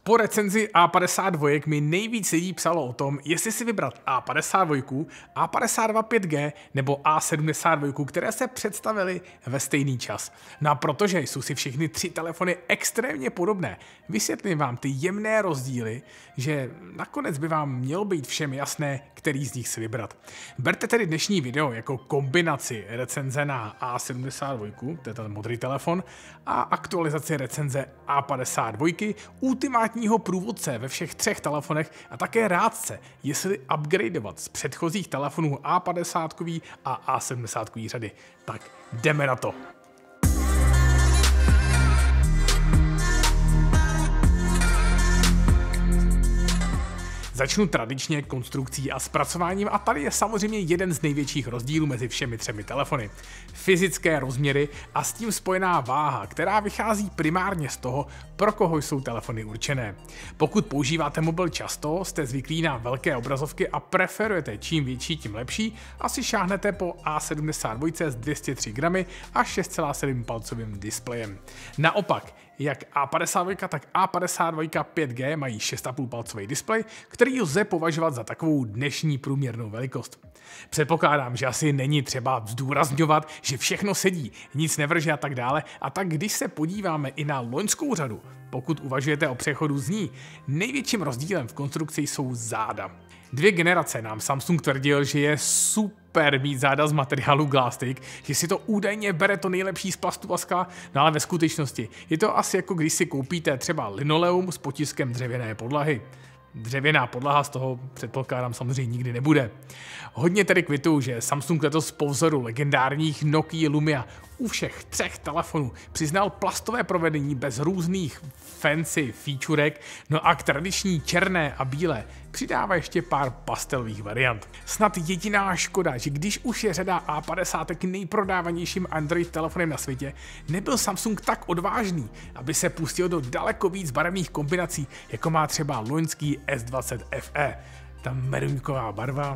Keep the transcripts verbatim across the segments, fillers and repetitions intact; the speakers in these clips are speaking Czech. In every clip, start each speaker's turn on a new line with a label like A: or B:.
A: Po recenzi A padesát dva mi nejvíc lidí psalo o tom, jestli si vybrat A padesát dva, A padesát dva pět G nebo A sedmdesát dva, které se představily ve stejný čas. No a protože jsou si všechny tři telefony extrémně podobné, vysvětlím vám ty jemné rozdíly, že nakonec by vám mělo být všem jasné, který z nich si vybrat. Berte tedy dnešní video jako kombinaci recenze na A sedmdesát dva, to je ten modrý telefon, a aktualizaci recenze A padesát dva, ultimátní průvodce ve všech třech telefonech a také rádce, jestli upgradeovat z předchozích telefonů A padesát a A sedmdesát řady. Tak jdeme na to. Začnu tradičně konstrukcí a zpracováním a tady je samozřejmě jeden z největších rozdílů mezi všemi třemi telefony. Fyzické rozměry a s tím spojená váha, která vychází primárně z toho, pro koho jsou telefony určené. Pokud používáte mobil často, jste zvyklí na velké obrazovky a preferujete čím větší, tím lepší, asi šáhnete po A sedmdesát dva s dvě stě tři gramy a šest celá sedm palcovým displejem. Naopak, jak A padesát dva, tak A padesát dva pět G mají šest celá pět palcový displej, který lze považovat za takovou dnešní průměrnou velikost. Předpokládám, že asi není třeba zdůrazňovat, že všechno sedí, nic nevrže a tak dále, a tak když se podíváme i na loňskou řadu, pokud uvažujete o přechodu z ní, největším rozdílem v konstrukci jsou záda. Dvě generace nám Samsung tvrdil, že je super mít záda z materiálu Glassstick, že si to údajně bere to nejlepší z plastu a skla, no ale ve skutečnosti je to asi jako když si koupíte třeba linoleum s potiskem dřevěné podlahy. Dřevěná podlaha z toho předpokládám samozřejmě nikdy nebude. Hodně tedy kvituju, že Samsung letos po vzoru legendárních Nokia Lumia u všech třech telefonů přiznal plastové provedení bez různých fancy featurek, no a k tradiční černé a bílé přidává ještě pár pastelových variant. Snad jediná škoda, že když už je řada A padesát nejprodávanějším Android telefonem na světě, nebyl Samsung tak odvážný, aby se pustil do daleko víc barevných kombinací, jako má třeba loňský S dvacet F E. Ta merunková barva,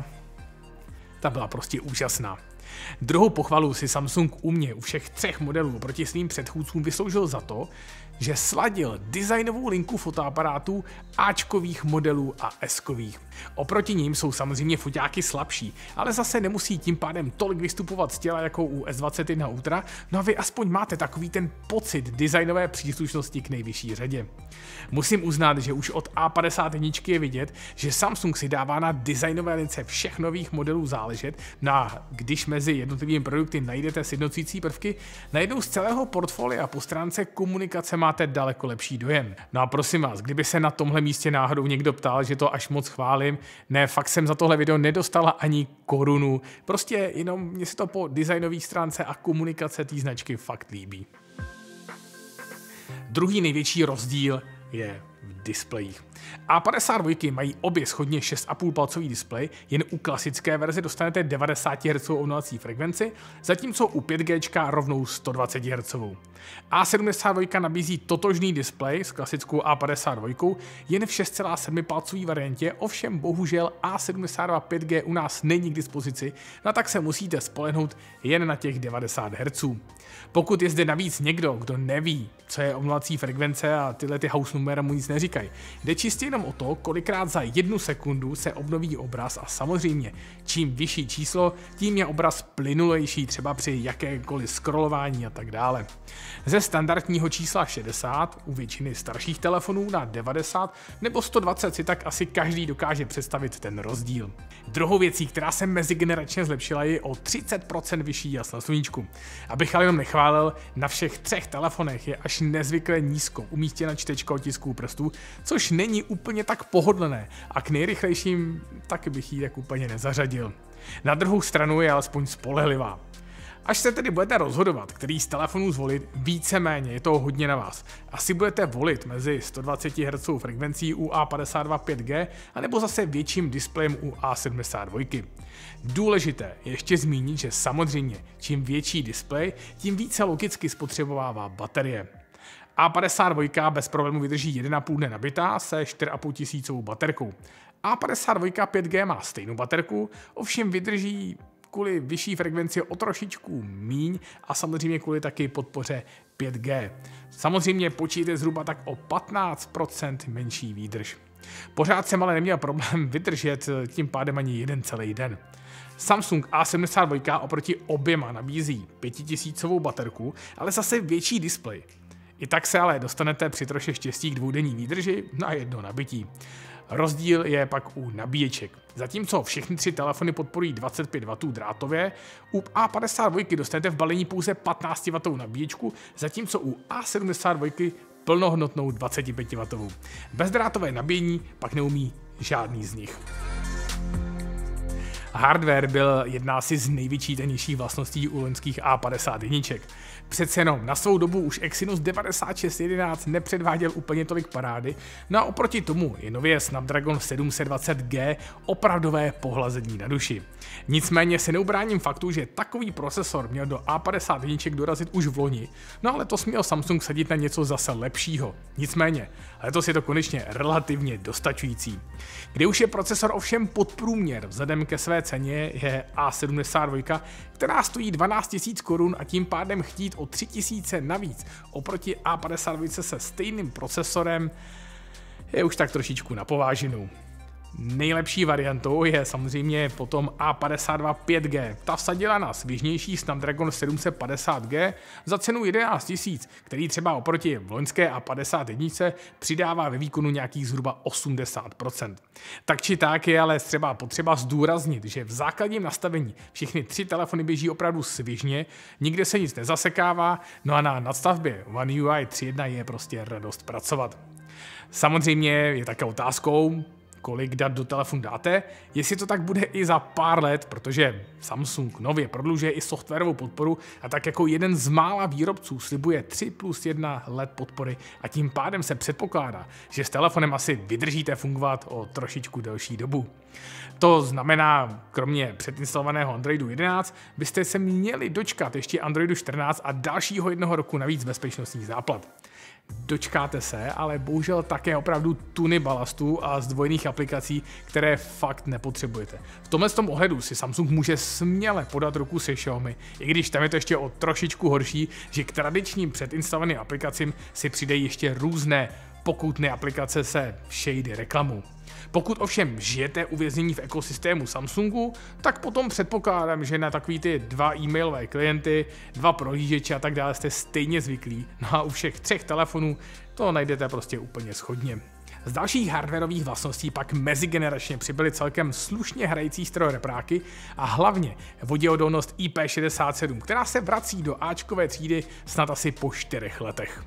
A: ta byla prostě úžasná. Druhou pochvalu si Samsung u mě u všech třech modelů proti svým předchůdcům vysloužil za to, že sladil designovou linku fotoaparátů Ačkových modelů a Skových. Oproti ním jsou samozřejmě foťáky slabší, ale zase nemusí tím pádem tolik vystupovat z těla jako u S dvacet jedna Ultra, no a vy aspoň máte takový ten pocit designové příslušnosti k nejvyšší řadě. Musím uznat, že už od A padesát jedna je vidět, že Samsung si dává na designové lince všech nových modelů záležet, no a když mezi jednotlivými produkty najdete sjednocující prvky, najednou z celého portfolia po stránce komunikace máte daleko lepší dojem. No a prosím vás, kdyby se na tomhle místě náhodou někdo ptal, že to až moc chválím, ne, fakt jsem za tohle video nedostala ani korunu, prostě jenom mně se to po designové stránce a komunikace té značky fakt líbí. Druhý největší rozdíl je v displejích. A padesát dva mají obě shodně šest celá pět palcový displej, jen u klasické verze dostanete devadesát hertzů ovladací frekvenci, zatímco u pět G rovnou sto dvacet hertzů. A sedmdesát dva nabízí totožný displej s klasickou A padesát dva, jen v šest celá sedm palcový variantě, ovšem bohužel A sedmdesát dva pět G u nás není k dispozici, no tak se musíte spolehnout jen na těch devadesát hertzů. Pokud je zde navíc někdo, kdo neví, co je ovladací frekvence a tyhle ty house numera mu nic neříkají, jde čistě jenom o to, kolikrát za jednu sekundu se obnoví obraz a samozřejmě, čím vyšší číslo, tím je obraz plynulejší třeba při jakékoliv scrollování a tak dále. Ze standardního čísla šedesát u většiny starších telefonů na devadesát nebo sto dvacet si tak asi každý dokáže představit ten rozdíl. Druhou věcí, která se mezigeneračně zlepšila, je o třicet procent vyšší jasnost sluníčku. Abych ale jenom nechválil, na všech třech telefonech je až nezvykle nízko umístěna čtečka otisků prstů, což není úplně tak pohodlné a k nejrychlejším taky bych ji tak úplně nezařadil. Na druhou stranu je alespoň spolehlivá. Až se tedy budete rozhodovat, který z telefonů zvolit, víceméně je to hodně na vás. Asi budete volit mezi sto dvacet hertzů frekvencí u A padesát dva pět G anebo zase větším displejem u A sedmdesát dva. Důležité je ještě zmínit, že samozřejmě čím větší displej, tím více logicky spotřebovává baterie. A padesát dva bez problému vydrží jedna a půl dne nabitá se čtyři a půl tisícovou baterkou. A padesát dva pět G má stejnou baterku, ovšem vydrží kvůli vyšší frekvenci o trošičku míň a samozřejmě kvůli taky podpoře pět G. Samozřejmě počítejte zhruba tak o patnáct procent menší výdrž. Pořád jsem ale neměl problém vydržet tím pádem ani jeden celý den. Samsung A sedmdesát dva oproti oběma nabízí pětitisícovou baterku, ale zase větší displej. I tak se ale dostanete při troše štěstí k dvoudenní výdrži na jedno nabití. Rozdíl je pak u nabíječek. Zatímco všechny tři telefony podporují dvacet pět wattů drátově, u A padesát dva dostanete v balení pouze patnáct wattů nabíječku, zatímco u A sedmdesát dva plnohodnotnou dvacet pět wattovou. Bezdrátové nabíjení pak neumí žádný z nich. Hardware byl jedna asi z nejvyčítanějších vlastností u loňských A padesát jedna. Přece jenom na svou dobu už Exynos devadesát šest jedenáct nepředváděl úplně tolik parády, no a oproti tomu je nově Snapdragon sedm set dvacet G opravdové pohlazení na duši. Nicméně se neubráním faktu, že takový procesor měl do A padesát jedna dorazit už v loni, no ale letos měl Samsung sadit na něco zase lepšího. Nicméně, letos je to konečně relativně dostačující. Kde už je procesor ovšem podprůměr vzhledem ke své ceně je A sedmdesát dva, která stojí dvanáct tisíc korun a tím pádem chtít o tři tisíce navíc oproti A padesát dva se stejným procesorem je už tak trošičku na pováženou. Nejlepší variantou je samozřejmě potom A padesát dva pět G. Ta vsadila na svěžnější Snapdragon sedm set padesát G za cenu jedenáct tisíc, který třeba oproti loňské A padesát jedna přidává ve výkonu nějakých zhruba osmdesát procent. Tak či tak je ale třeba potřeba zdůraznit, že v základním nastavení všechny tři telefony běží opravdu svěžně, nikde se nic nezasekává, no a na nadstavbě One U I tři tečka jedna je prostě radost pracovat. Samozřejmě je také otázkou, kolik dat do telefonu dáte, jestli to tak bude i za pár let, protože Samsung nově prodlužuje i softwarovou podporu a tak jako jeden z mála výrobců slibuje tři plus jedna let podpory a tím pádem se předpokládá, že s telefonem asi vydržíte fungovat o trošičku delší dobu. To znamená, kromě předinstalovaného Androidu jedenáct, byste se měli dočkat ještě Androidu čtrnáct a dalšího jednoho roku navíc bezpečnostních záplat. Dočkáte se, ale bohužel také opravdu tuny balastů a zdvojených aplikací, které fakt nepotřebujete. V tomhle tom ohledu si Samsung může směle podat ruku se Xiaomi, i když tam je to ještě o trošičku horší, že k tradičním předinstalovaným aplikacím si přidají ještě různé pokutné aplikace se shady reklamou. Pokud ovšem žijete uvěznění v ekosystému Samsungu, tak potom předpokládám, že na takový ty dva e-mailové klienty, dva prohlížeče a tak dále jste stejně zvyklí. No a u všech třech telefonů to najdete prostě úplně shodně. Z dalších hardwarových vlastností pak mezigeneračně přibyly celkem slušně hrající strojorepráky a hlavně voděodolnost I P šedesát sedm, která se vrací do Ačkové třídy snad asi po čtyřech letech.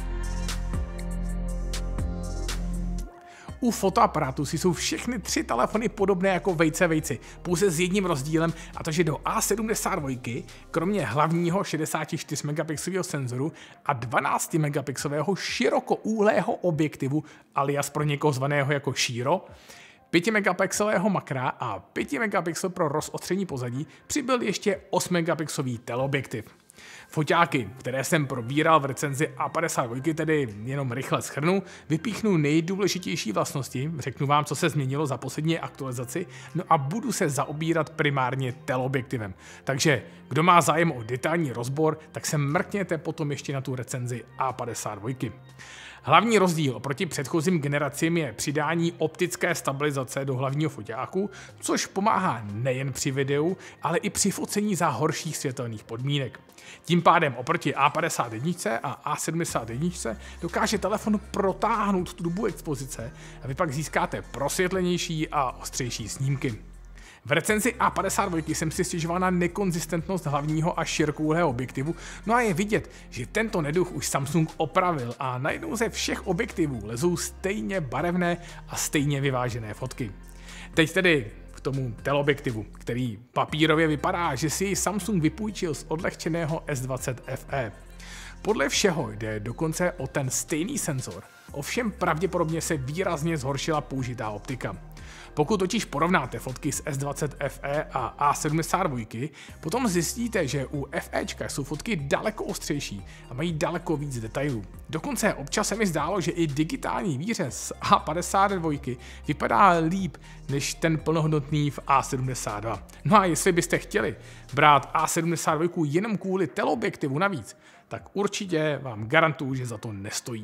A: U fotoaparátu si jsou všechny tři telefony podobné jako vejce vejci, pouze s jedním rozdílem, a to, že do A sedmdesát dva kromě hlavního šedesát čtyři megapixelového senzoru a dvanáct megapixelového širokoúhlého objektivu, alias pro někoho zvaného jako šíro, pět megapixelového makra a pět megapixel pro rozostření pozadí přibyl ještě osm megapixelový teleobjektiv. Foťáky, které jsem probíral v recenzi A padesát dva, tedy jenom rychle shrnu, vypíchnu nejdůležitější vlastnosti, řeknu vám, co se změnilo za poslední aktualizaci, no a budu se zaobírat primárně teleobjektivem. Takže kdo má zájem o detailní rozbor, tak se mrkněte potom ještě na tu recenzi A padesát dva. Hlavní rozdíl oproti předchozím generacím je přidání optické stabilizace do hlavního foťáku, což pomáhá nejen při videu, ale i při focení za horších světelných podmínek. Tím pádem oproti A padesát jedna a A sedmdesát jedna dokáže telefon protáhnout tu dobu expozice a vy pak získáte prosvětlenější a ostřejší snímky. V recenzi A padesát dva jsem si stěžoval na nekonzistentnost hlavního a širokouhlého objektivu, no a je vidět, že tento neduch už Samsung opravil a najednou ze všech objektivů lezou stejně barevné a stejně vyvážené fotky. Teď tedy k tomu teleobjektivu, který papírově vypadá, že si jej Samsung vypůjčil z odlehčeného S dvacet F E. Podle všeho jde dokonce o ten stejný senzor, ovšem pravděpodobně se výrazně zhoršila použitá optika. Pokud totiž porovnáte fotky z S dvacet F E a A sedmdesát dva, potom zjistíte, že u FEčka jsou fotky daleko ostřejší a mají daleko víc detailů. Dokonce občas se mi zdálo, že i digitální výřez z A padesát dva vypadá líp než ten plnohodnotný v A sedmdesát dva. No a jestli byste chtěli brát A sedmdesát dva jenom kvůli teleobjektivu navíc, tak určitě vám garantuju, že za to nestojí.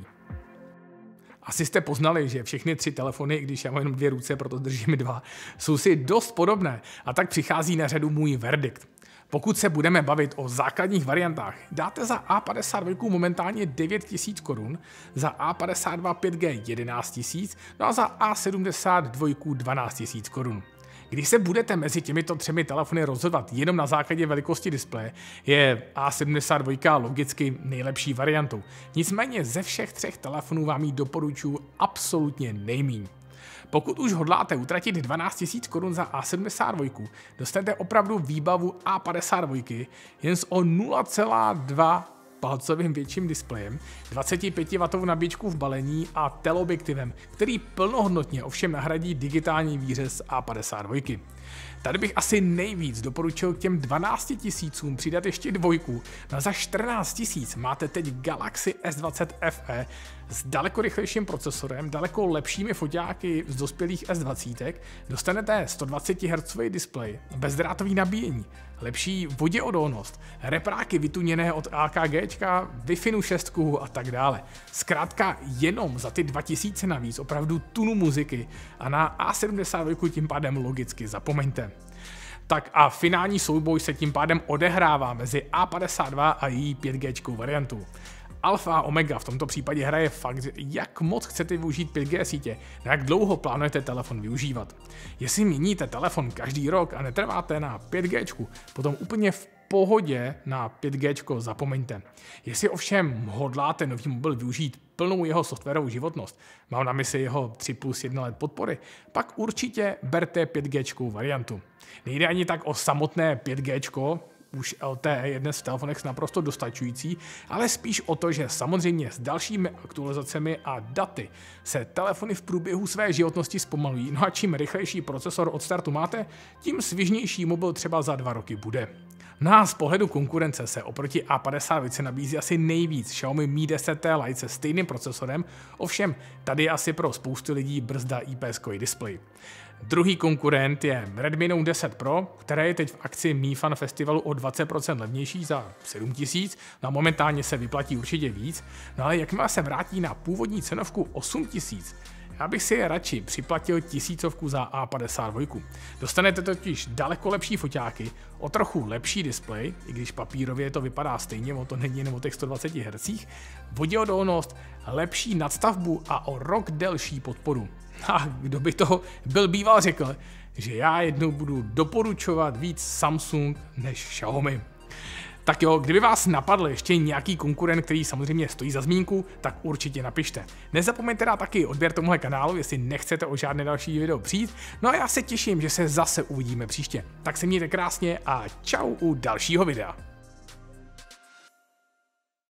A: Asi jste poznali, že všechny tři telefony, když já mám jenom dvě ruce, proto držím dva, jsou si dost podobné a tak přichází na řadu můj verdikt. Pokud se budeme bavit o základních variantách, dáte za A padesát dva momentálně devět tisíc korun, za A padesát dva pět G jedenáct tisíc, no a za A sedmdesát dva dvanáct tisíc korun. Když se budete mezi těmito třemi telefony rozhodovat jenom na základě velikosti displeje, je A sedmdesát dva logicky nejlepší variantou. Nicméně ze všech třech telefonů vám ji doporučuji absolutně nejmíň. Pokud už hodláte utratit dvanáct tisíc korun za A sedmdesát dva, dostanete opravdu výbavu A padesát dva jen s o nula celá dva palcovým větším displejem, dvacet pět wattů nabíječkou v balení a teleobjektivem, který plnohodnotně ovšem nahradí digitální výřez A padesát dva. Tady bych asi nejvíc doporučil k těm dvanácti tisícům přidat ještě dvojku. No a za čtrnáct tisíc máte teď Galaxy S dvacet F E s daleko rychlejším procesorem, daleko lepšími foťáky z dospělých S dvacet, dostanete sto dvacet hertzový displej, bezdrátový nabíjení, lepší voděodolnost, repráky vytuněné od AKGčka, Wi-Fi šest a tak dále. Zkrátka jenom za ty dva tisíce navíc opravdu tunu muziky a na A sedmdesát dva tím pádem logicky zapomeňte. Tak a finální souboj se tím pádem odehrává mezi A padesát dva a její pět G variantu. Alfa a omega v tomto případě hraje fakt, jak moc chcete využít pět G sítě, na jak dlouho plánujete telefon využívat. Jestli měníte telefon každý rok a netrváte na pět G, potom úplně v pohodě na pět G zapomeňte. Jestli ovšem hodláte nový mobil využít plnou jeho softwarovou životnost, mám na mysli jeho tři plus jedna let podpory, pak určitě berte pět G variantu. Nejde ani tak o samotné pět G, už L T E je dnes v telefonech naprosto dostačující, ale spíš o to, že samozřejmě s dalšími aktualizacemi a daty se telefony v průběhu své životnosti zpomalují, no a čím rychlejší procesor od startu máte, tím svižnější mobil třeba za dva roky bude. No z pohledu konkurence se oproti A padesát dva nabízí asi nejvíc Xiaomi Mi deset T Lite se stejným procesorem, ovšem tady je asi pro spoustu lidí brzda I P S-kový displej. Druhý konkurent je Redmi Note deset Pro, které je teď v akci Mi Fan Festivalu o dvacet procent levnější za sedm tisíc, no a momentálně se vyplatí určitě víc, no ale jakmile se vrátí na původní cenovku osm tisíc, já bych si je radši připlatil tisícovku za A padesát dva. Dostanete totiž daleko lepší foťáky, o trochu lepší displej, i když papírově to vypadá stejně, o to není jenom o těch sto dvaceti hertzích, voděodolnost, lepší nadstavbu a o rok delší podporu. A kdo by to byl býval řekl, že já jednou budu doporučovat víc Samsung než Xiaomi. Tak jo, kdyby vás napadl ještě nějaký konkurent, který samozřejmě stojí za zmínku, tak určitě napište. Nezapomeňte dát taky odběr tomuhle kanálu, jestli nechcete o žádné další video přijít. No a já se těším, že se zase uvidíme příště. Tak se mějte krásně a čau u dalšího videa.